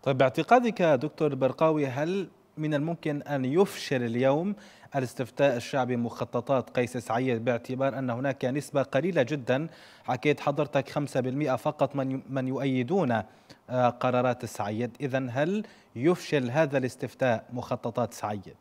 طيب، باعتقادك دكتور برقاوي، هل من الممكن أن يفشل اليوم الاستفتاء الشعبي مخططات قيس سعيد، باعتبار أن هناك نسبة قليلة جدا، حكيت حضرتك 5% فقط من يؤيدون قرارات السعيد؟ إذن هل يفشل هذا الاستفتاء مخططات سعيد؟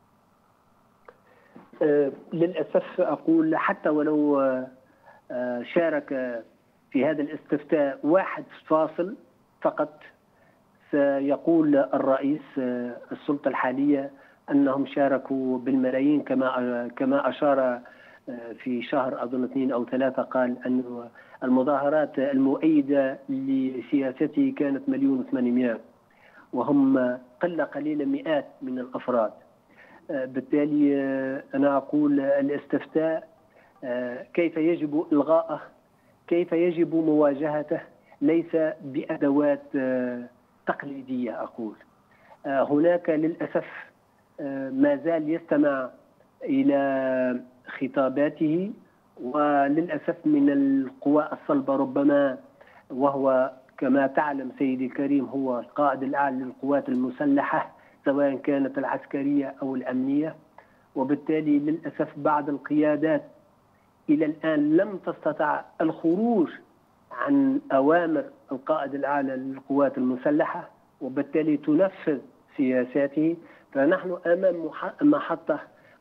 للأسف أقول حتى ولو شارك في هذا الاستفتاء 1 فقط، سيقول الرئيس السلطة الحالية أنهم شاركوا بالملايين، كما أشار في شهر أظن 2 أو 3، قال أن المظاهرات المؤيدة لسياسته كانت 1,800,000، وهم قلة قليلة مئات من الأفراد. بالتالي أنا أقول الاستفتاء كيف يجب إلغائه، كيف يجب مواجهته، ليس بأدوات تقليدية. أقول هناك للأسف ما زال يستمع إلى خطاباته، وللأسف من القوى الصلبة ربما، وهو كما تعلم سيدي الكريم هو القائد الأعلى للقوات المسلحة سواء كانت العسكرية أو الأمنية، وبالتالي للأسف بعض القيادات إلى الآن لم تستطع الخروج عن أوامر القائد الأعلى للقوات المسلحة، وبالتالي تنفذ سياساته. فنحن أمام محطة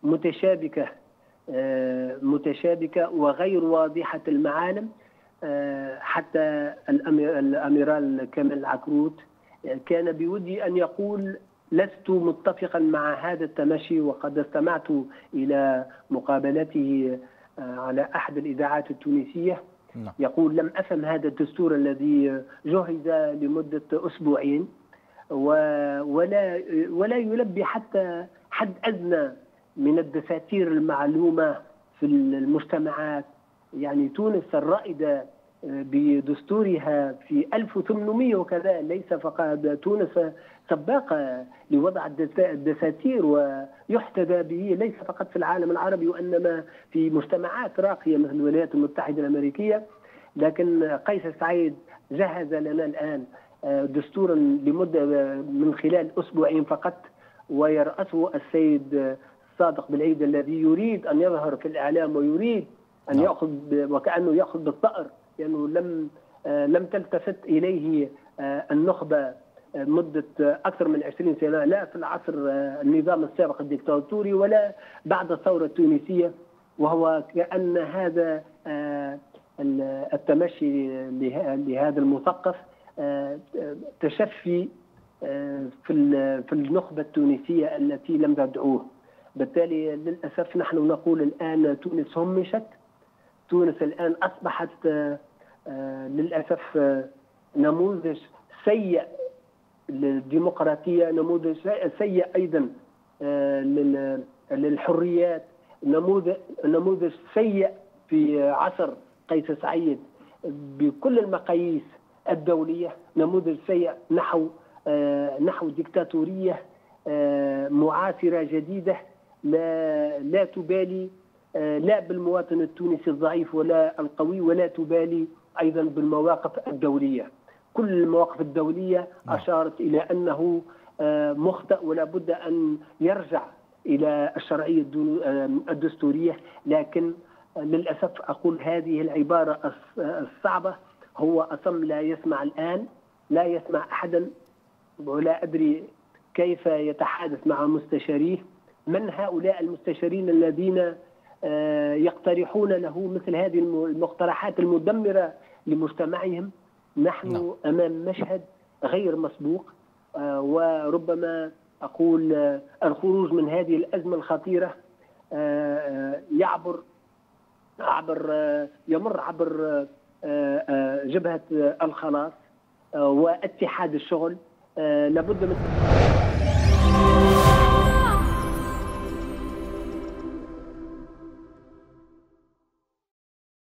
متشابكة وغير واضحة المعالم. حتى الأميرال كامل العكروت كان بودي أن يقول لست متفقا مع هذا التمشي، وقد استمعت إلى مقابلته على أحد الإذاعات التونسية. يقول لم أفهم هذا الدستور الذي جهز لمدة أسبوعين ولا يلبي حتى حد أدنى من الدساتير المعلومة في المجتمعات. يعني تونس الرائدة بدستورها في 1800 وكذا، ليس فقط تونس سباقة لوضع الدساتير ويحتذى به ليس فقط في العالم العربي وإنما في مجتمعات راقية مثل الولايات المتحدة الأمريكية. لكن قيس سعيد جهز لنا الآن دستورا لمدة من خلال أسبوعين فقط، ويرأسه السيد صادق بالعيد الذي يريد أن يظهر في الإعلام ويريد أن يأخذ وكأنه يأخذ بالثأر، لأنه لم تلتفت إليه النخبة مدة أكثر من 20 سنة، لا في العصر النظام السابق الدكتاتوري ولا بعد الثورة التونسية. وهو كأن هذا التمشي لهذا المثقف تشفي في النخبة التونسية التي لم تدعوه. بالتالي للأسف نحن نقول الآن تونس همشت، تونس الآن أصبحت للأسف نموذج سيء للديمقراطية، نموذج سيء أيضا للحريات، نموذج سيء في عصر قيس سعيد بكل المقاييس الدولية، نموذج سيء نحو ديكتاتورية معاصرة جديدة لا تبالي لا بالمواطن التونسي الضعيف ولا القوي، ولا تبالي أيضا بالمواقف الدولية. كل المواقف الدولية أشارت إلى أنه مخطئ ولا بد أن يرجع إلى الشرعية الدستورية. لكن للأسف أقول هذه العبارة الصعبة، هو أصم لا يسمع الآن، لا يسمع أحدا، ولا أدري كيف يتحادث مع مستشاريه. من هؤلاء المستشارين الذين يقترحون له مثل هذه المقترحات المدمرة لمجتمعهم؟ نحن أمام مشهد غير مسبوق، وربما أقول الخروج من هذه الأزمة الخطيرة يمر عبر جبهة الخلاص واتحاد الشغل. لابد من